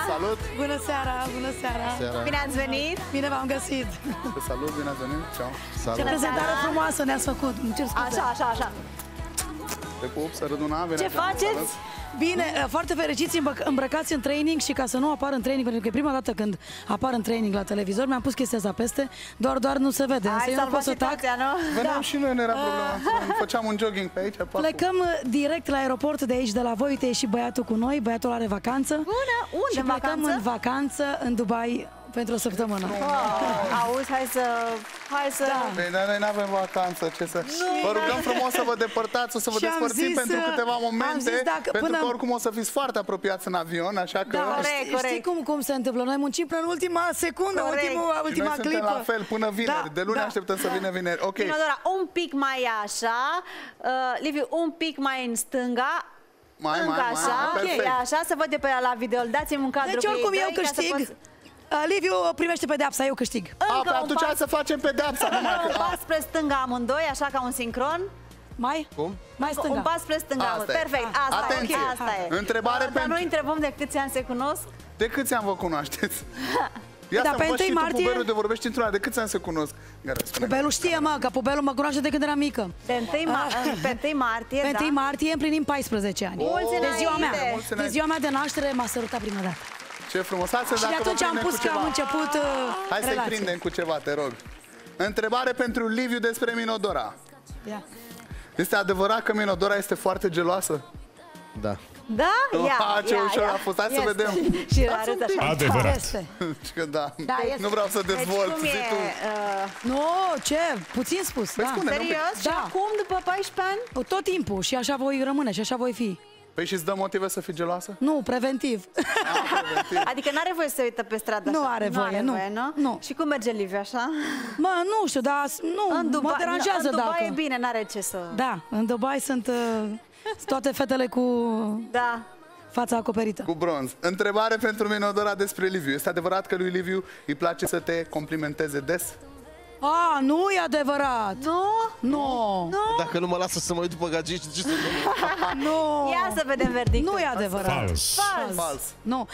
salut! Bună seara, bună seara! Bine ați venit! Bine v-am găsit! Te salut, bine ați venit! Ciao! Ce prezentare frumoasă ne-ați făcut! Îmi cer scuze. Așa. Te pup, să răduna, Ce faceți? Bine, foarte fericiți, îmbrăcați în training și ca să nu apar în training, pentru că e prima dată când apar în training la televizor, mi-am pus chestia asta peste, doar nu se vede. Ai salvat situația, nu? Veneam și noi, nu era problema. Făceam un jogging pe aici. Plecăm direct la aeroport de aici, de la voi. Uite, e și băiatul cu noi, băiatul are vacanță. Bună, unde și plecăm în vacanță în Dubai pentru o săptămână. Auzi, hai să... Păi, dar noi n-avem vacanță, ce să... Vă rugăm frumos să vă depărtați, o să vă despărțim pentru câteva momente, pentru că oricum o să fiți foarte apropiați în avion, așa că... Știi cum se întâmplă? Noi muncim până în ultima secundă, ultima clipă. Suntem la fel, până vineri. De luni așteptăm să vină vineri. Ok. Minodora, un pic mai așa, Liviu, un pic mai în stânga. Mai, așa, să văd de pe la video. Dați-mi un cadru. Deci oricum eu câștig. Liviu primește pedeapsa, eu câștig. Atunci hai să facem pedeapsa. Un pas spre stânga amândoi, așa ca un sincron. Cum? Mai stânga. Un pas spre stânga. Perfect, asta e. Întrebare pentru... Dar noi întrebăm de câți ani se cunosc? De câți ani vă cunoașteți? Ia da, să văd și tu, pubelul, de vorbești într-una. De câți ani se cunosc? Pubelul știe, mă, că pubelul mă cunoaște de când eram mică. Pe 1 martie, Pe 1 martie împlinim 14 ani. De ziua mea. De ziua mea de naștere m-a sărutat prima dată. Ce frumos! Și de atunci am pus că am început Hai să-i prindem cu ceva, te rog. Întrebare pentru Liviu despre Minodora. Este adevărat că Minodora este foarte geloasă? Da. Da? Ce ușor a fost, hai să vedem. Și arăt așa. Adevărat. Da. Nu vreau să dezvolt. Nu, ce? Puțin spus. Serios? Și acum, după 14 ani? Tot timpul. Și așa voi rămâne și așa voi fi. Păi și îți dă motive să fii geloasă? Nu, preventiv. Adică n-are voie să se uită pe stradă așa? Nu are voie, nu. Și cum merge Liviu așa? Mă, nu știu, dar mă deranjează dacă... În Dubai e bine, n-are ce să... Da, în Dubai sunt toate fetele cu fața acoperită. Cu bronz. Întrebare pentru Minodora despre Liviu. Este adevărat că lui Liviu îi place să te complimenteze des? Nu e adevărat. Nu. Dacă nu mă lasă să mă uit după gagici, ce să Nu. Ia să vedem verdictul. Nu e adevărat. Fals. Nu.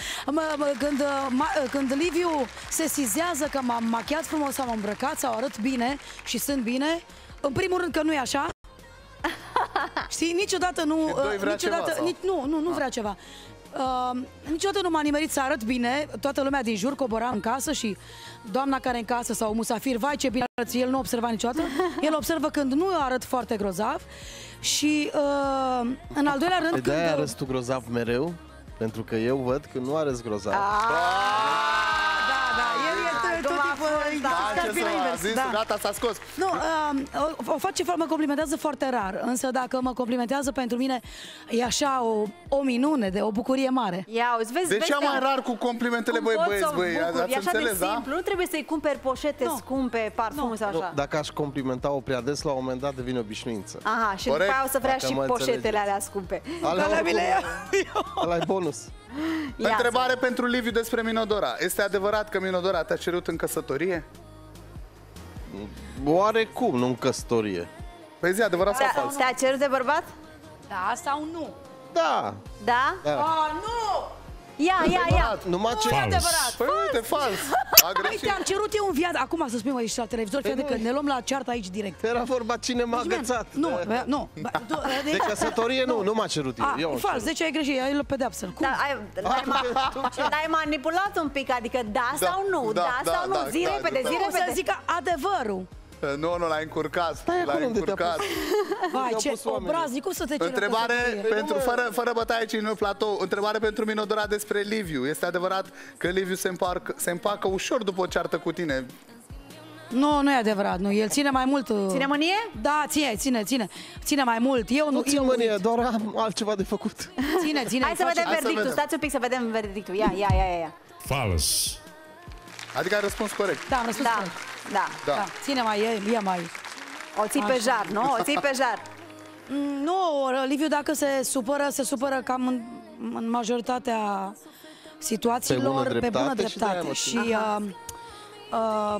Când Liviu se sizează că m-am machiat frumos, m-am îmbrăcat sau arăt bine și sunt bine, în primul rând că nu e așa. Știi, niciodată nu... Nu vrea ceva. Niciodată nu m-a nimerit să arăt bine. Toată lumea din jur cobora în casă și doamna care în casă sau musafir, vai ce bine arăți, el nu observa niciodată. El observă când nu arăt foarte grozav. Și în al doilea rând... De-aia arăți tu grozav mereu? Pentru că eu văd că nu arăți grozav. Gata, s-a scos. Nu, mă complimentează foarte rar. Însă dacă mă complimentează, pentru mine e așa o minune, o bucurie mare. De ce mai rar cu complimentele, băieți? E așa de simplu, nu trebuie să-i cumperi poșete scumpe, parfumuri sau așa. Dacă aș complimenta-o prea des, la un moment dat devine obișnuință. Aha, și după aia o să vrea și poșetele alea scumpe. Ăla e bonus. Întrebare pentru Liviu despre Minodora. Este adevărat că Minodora te-a cerut în căsătorie? Oarecum, nu în căsătorie. Păi zi, adevărat sau fals? Te-a cerut de bărbat? Da sau nu? Da. Da? Nu! Ia! Nu m-a cerut. Adevărat. Păi uite, fals. Păi te-am cerut eu în viață. Acum să spun aici la televizor, fiindcă că ne luăm la ceartă aici direct. Era vorba cine m-a agățat. Nu. De căsătorie nu m-a cerut eu. Fals, deci ai greșit, ai luat pedepsă. L-ai manipulat un pic, adică da sau nu? Da sau nu? Zi repede, zi repede. Să zic adevărul. Nu, l-ai încurcat. L-ai încurcat. Vai, ce obraznic, cum să te ceri? Întrebare pentru, fără bătaie aici în platou. Întrebare pentru Minodora despre Liviu. Este adevărat că Liviu se împacă ușor după o ceartă cu tine? Nu e adevărat, nu. El ține mai mult. Ține mânie? Da, ține mai mult. Eu nu țin mânie, doar am altceva de făcut. Ține. Hai să vedem verdictul. Stați un pic să vedem verdictul. Ia. Fals. Adică ai răspuns corect. Da, am răspuns corect. Da. Ține mai, e mai. O ții pe jar, nu? O ții pe jar. Nu, Liviu, dacă se supără cam în majoritatea situațiilor pe bună dreptate. Și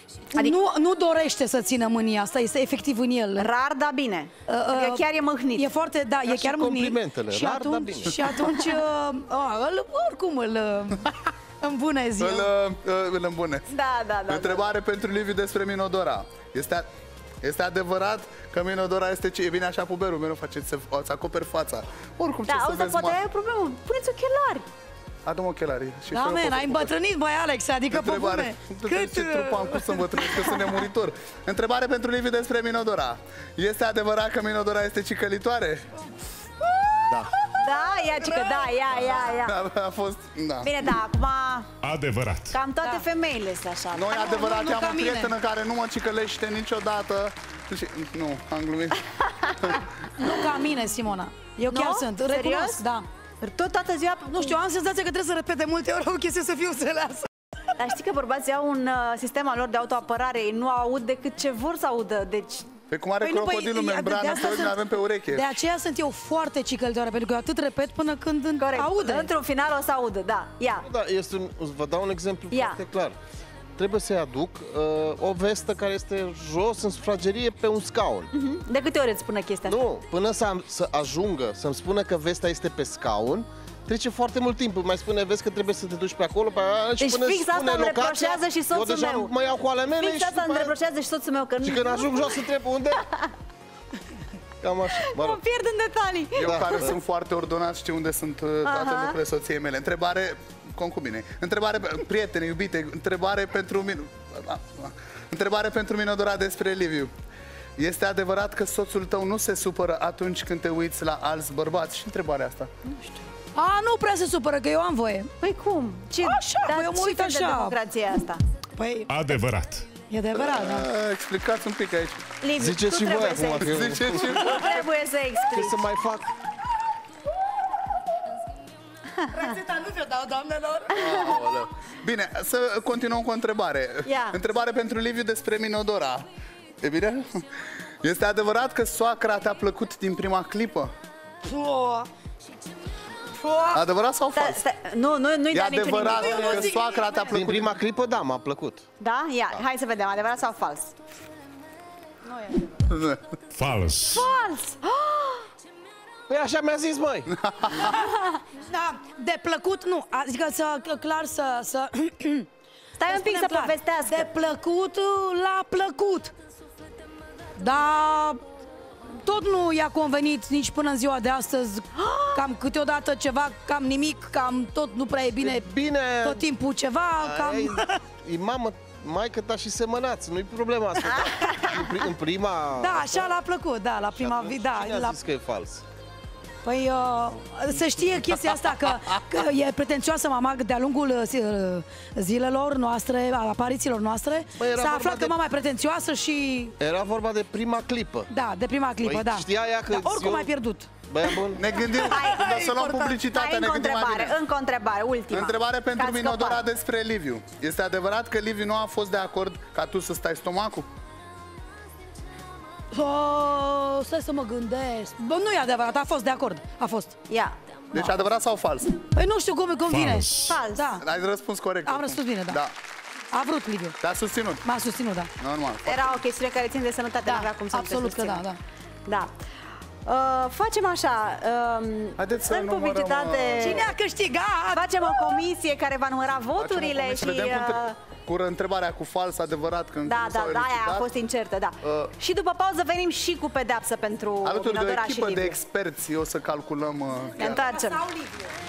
nu dorește să țină mânia asta, este efectiv în el. Rar, dar bine. Adică chiar e mâhnit. E foarte, da, e chiar mâhnit. Complimentele, și rar, atunci, dar bine. Și atunci, oricum îl îmbunezi eu. Îl îmbunezi. Da. Întrebare pentru Liviu despre Minodora. Este adevărat că Minodora este ce? E bine așa, puberul meu, faceți să acoperi fața. Oricum, ce să vezi, poate ai o problemă. Puneți ochelari. Adu-mă ochelarii. Da, men, ai îmbătrânit, băi, Alex, adică pe bune. Cât ce trup am, cum să îmbătrânesc, că sunt nemuritor. Întrebare pentru Liviu despre Minodora. Este adevărat că Minodora este cicălitoare? Da. Da, ia cică, da, ia. A fost, da. Bine, da, acum... Adevărat. Cam toate femeile sunt așa. Noi, adevărat, nu am ca o mine. prietenă care nu mă cicălește niciodată. Nu, am glumit. Nu ca mine, Simona. Eu chiar sunt, Serios? recunosc, da. Tot toată ziua... Nu știu, am senzația că trebuie să repete multe ori o chestie să fiu înțeleasă. Dar știi că bărbații au un sistem al lor de autoapărare, ei nu aud decât ce vor să audă, deci... Pe cum are crocodilul membrană, pe noi avem pe ureche. De aceea sunt eu foarte cicălitoare, pentru că eu atât repet până când aude. Într-un final o să audă, da, ia. Da, vă dau un exemplu Ia. foarte clar. Trebuie să-i aduc o vestă care este jos în sufragerie pe un scaun. De câte ori îți spune chestia asta? Nu, până să ajungă să-mi spună că vesta este pe scaun, trece foarte mult timp. Mai spune, vezi că trebuie să te duci pe acolo, pe aia, și Deci până fix spune asta îmi locația, reproșează și eu soțul deja meu. mă iau cu ale mele Fix și asta îmi după aia- reproșează și soțul meu, că și când ajung jos întreb unde? Cam așa, mă mă rog. pierd în detalii. Eu care sunt foarte ordonat, știu unde sunt toate lucrurile soției mele. Întrebare, concubine. Întrebare, prietene, iubite, întrebare pentru mine. Întrebare pentru Minodora despre Liviu. Este adevărat că soțul tău nu se supără atunci când te uiți la alți bărbați? Și întrebarea asta. Nu prea se supără, că eu am voie. Păi cum? Ce? Așa, Dar păi eu mă ce uit fel de așa. democrație e asta? Păi, Adevărat. e adevărat, da. Explicați un pic aici. Liviu, Ziceți tu și voi trebuie să acum că eu... Ziceți și Trebuie să Ce explici. să mai fac? Rețeta nu vi-o dau, doamnelor. Bine, să continuăm cu o întrebare. Ia. Întrebare pentru Liviu despre Minodora. E bine? Este adevărat că soacra te-a plăcut din prima clipă? Adevărat sau fals? Nu-i E da niciun adevărat nimic. că soacra te-a Din plăcut? prima clipă, da, m-a plăcut. Da? Ia, hai să vedem, adevărat sau fals? Fals. Fals! Păi așa mi-a zis, măi. Da, de plăcut nu, adică clar să Stai un pic să spunem clar, povestească. de plăcut l-a plăcut. Dar tot nu i-a convenit nici până în ziua de astăzi. Cam câteodată ceva, cam nimic, cam tot nu prea e bine. E bine. Tot timpul ceva, cam... E mamă, maică ta și semănați, nu-i problema asta. Dar în prima... Da, așa l-a plăcut, da, la prima zi, da. Cine a zis că e fals? Păi, să știe chestia asta că e pretențioasă mama de-a lungul zilelor noastre, al aparițiilor noastre. Păi, era s-a vorba aflat că de- mama e pretențioasă și... Era vorba de prima clipă. Da, de prima clipă, Păi, da. știa ea că Dar oricum eu- ai pierdut. Băia bun. Ne gândim, să luăm publicitatea, Hai ne încă o gândim mai întrebare, bine. încă o întrebare, ultima. Întrebare pentru Că ați Minodora scăpat. despre Liviu. Este adevărat că Liviu nu a fost de acord ca tu să stai stomacul? Stai să mă gândesc. Bă, nu e adevărat, a fost de acord. A fost. Ia, Deci adevărat sau fals? Păi nu știu cum vine. Fals. fals. Da, Ai răspuns corect. am răspuns bine, da. A vrut Liviu. Te-a susținut. M-a susținut, da. Normal. Era o chestiune care ține de sănătate, nu avea cum să nu te absolut că da, susțină. da. Da. Facem așa, Haideți să în numărăm, publicitate... Cine a câștigat? Facem o comisie care va număra voturile Facem o și... comisie, vedem cu întrebarea cu fals, adevărat, când Da, s-au aia a elucidat. fost incertă, da. Și după pauză venim și cu pedeapsă pentru Alături de o Minodora și echipă de Liviu. experți, o să calculăm. Ne întoarcem. Sau Liviu.